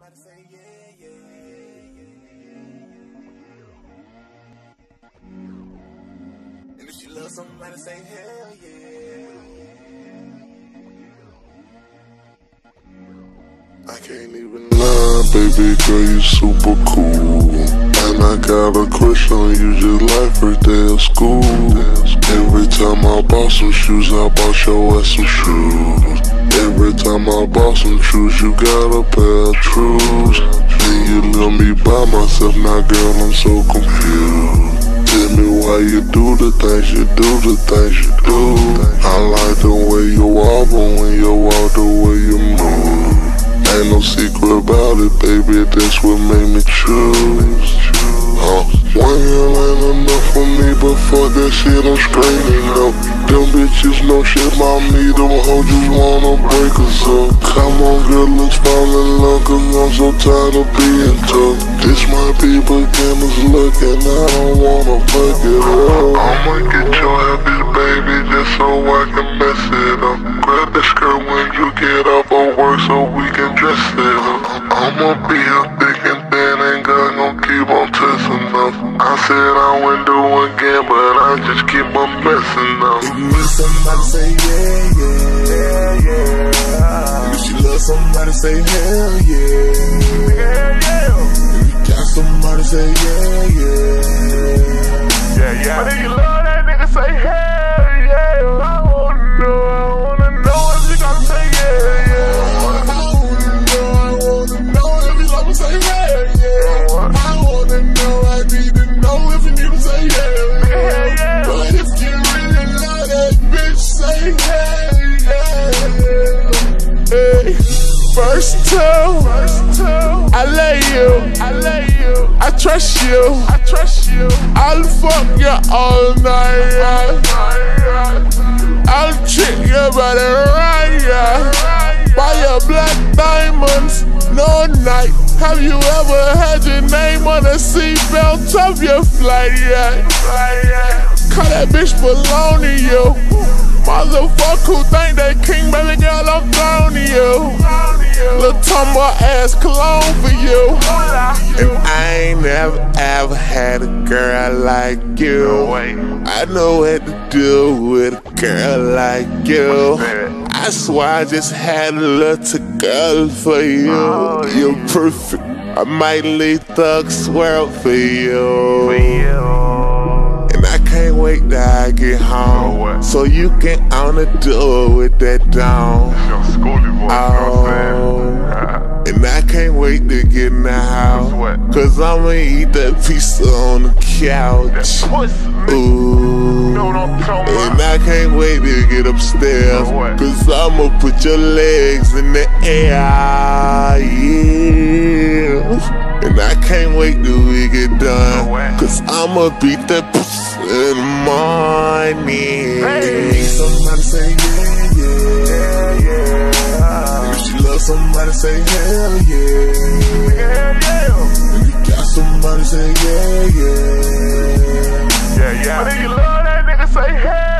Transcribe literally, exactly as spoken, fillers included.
somebody say yeah, yeah, yeah. And if she loves somebody, say hell yeah. I can't even lie, baby girl, you super cool. And I got a crush on you just like first day of school. Every time I bought some shoes, I bought your ass some shoes. Every time I bought some shoes, you got a pair of trues. And you let me by myself, now girl, I'm so confused. Tell me why you do the things you do, the things you do. I like the way you walk, but when you walk, the way you move. Ain't no secret about it, baby, that's what made me choose. Uh, one year ain't enough for me, but fuck that shit, I'm screaming up. Them bitches know shit about me, them hoes just wanna break us up. Come on girl, let's fall in love, cause I'm so tired of being tough. This might be beginner's luck and I don't wanna fuck it up. I'ma get your happy baby just so I can mess it up. Grab the skirt when you get off of work so we can dress it up. I'ma be a thick and thin and God gon' keep on testing up. I said I wouldn't do again, but I just keep on messing up. If you need somebody, say yeah, yeah, yeah. And if you love somebody, say hell yeah, yeah. If you got somebody, say yeah, yeah, yeah, yeah. But if you love that nigga, say hell yeah. I wanna know, I wanna know if you gotta say yeah, yeah. I wanna know, I wanna know if you love me, say hell yeah. I wanna know, I need to know if you need to say yeah, yeah. But if you really love that bitch, say hell yeah. Hey, first two, I love you, I love you, I trust you, I trust you. I'll fuck you all night, yeah. I'll treat your body right, yeah. Buy your black diamonds, no night. Have you ever had your name on a seatbelt of your flight, yeah? Cause that bitch belong to you. Motherfucker who think they king, baby girl, I'm thrown to you. Little tumble ass cologne for you. And I ain't never ever had a girl like you. I know what to do with a girl like you. I swear I just had a little girl for you. You're perfect. I might leave Thug Swirl for you. And I can't wait till I get home, so you can on the door with that down. Oh, and I can't wait to get in the house, cause I'ma eat that pizza on the couch. Ooh, and I can't wait to get upstairs, cause I'ma put your legs in the air, yeah. And I can't wait till we get done, cause I'ma beat that pussy in the morning. Hey. Somebody say yeah, yeah, yeah. And if you love somebody, say hell yeah, yeah. And you got somebody, say yeah, yeah, yeah, yeah. But if you love that nigga, say hell.